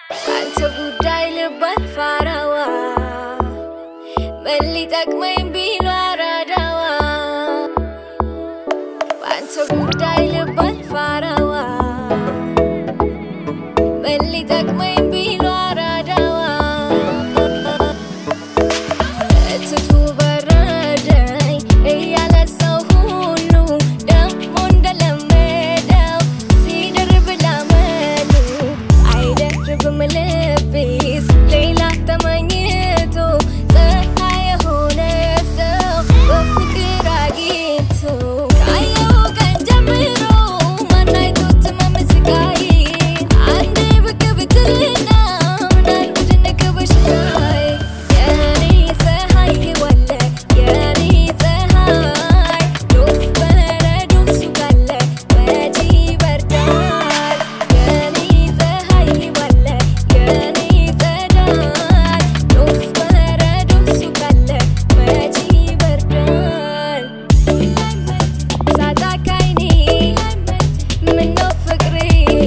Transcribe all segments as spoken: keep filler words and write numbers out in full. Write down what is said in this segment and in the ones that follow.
አንተ ጉዳይ ልባል ፋራዋ መልጠቅመኝ ቢሉ አራዳዋ አንተ ጉዳይ ልባል ፋራዋ መልጠቅመኝ ቢሉ አራዳዋ እትቱ በረደኝ እያለ ሰው ሁሉ ደሞ እንደለመደው ሲደርብ ላመሉ አይደርብም ልቤስ ሌላ ተመኝቶ ፀሐይ የሆነ ሰው በፍቅር አግኝቶ ካየው ቀን ጀምሮ ማን አይቶት መመስጋይ አንዴ ብቅ ብትልና ምናል ብድንቅ በሽታዬ የኔ ፀሐይ ዋለ የኔ ፀሐይ ዶፍ በረዶ እሱ ካለ መቼ ይበርዳል የኔ ፀሐይ ዋለ የኔ ፀዳል ዶፍ በረዶ እሱ ካለ መቼ ይበርዳል ሳጣክ አይኔ ምነው ፍቅሬ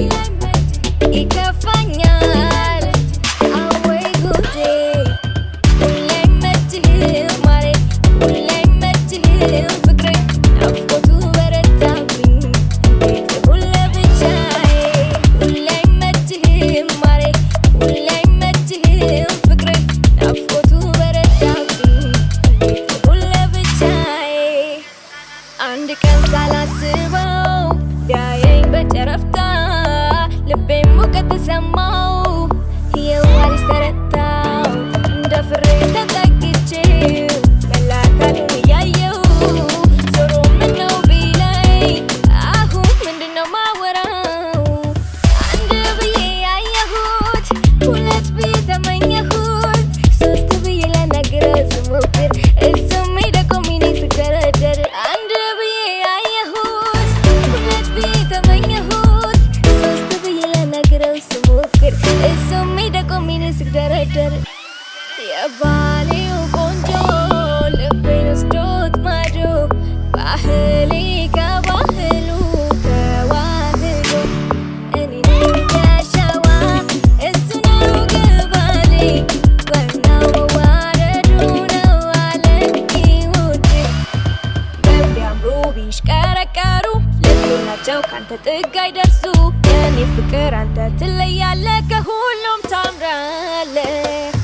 ይከፋኛል አወይ ጉዴ ሁሌ መችህም ማሬ ሁሌ መችህም ፍቅሬ ናፍቆቱ በረታብኝ እንዴት ልሁን ለብቻዬ ሁሌ መችህም ማሬ ሁሌ መችህም ፍቅሬ ናፍቆቱ በረታብኝ እንዴት ልሁን ለብቻዬ አንድ ቀን ሳላስበው ቢያየኝ በጨረፍታ ልቤም ሙቀት ተሰማው የዋሪስ ተረታው እንደ ፍሬ ተጠግቼው መላካቱን እያየው ዞሮ ምነው ቢለኝ አሁን ምንድነው ማወራው አንድ ብዬ ያየሁት ሁለት ብዬ ተመኘሁት ሶስት ብዬ ልነግረው ስሞክር እሱም ሄደቆሚኔ ስከረደር አንድ ብዬ ያየሁት ሁለት ብዬ ተመኘሁት ሶስት ብዬ ልነግረው ስሞክር እሱም ሄደቆሚኔ ስከረደር የባሌው ቆንጆ ልቤን ወስዶት ማዶ ባህሌ ከባህሉ ተዋህዶ እኔ ነኝ ዳሻዋ እሱ ነው ግባሌ ዋናው መዋደዱ ነው አለኝ ውዴ በሚያምሩ ቢሽቀረቀሩ ልቤናቸው ካንተ ጥግ አይደርሱ የኔ ፍቅር አንተ ትለያለህ ከሁሉም ታምራለህ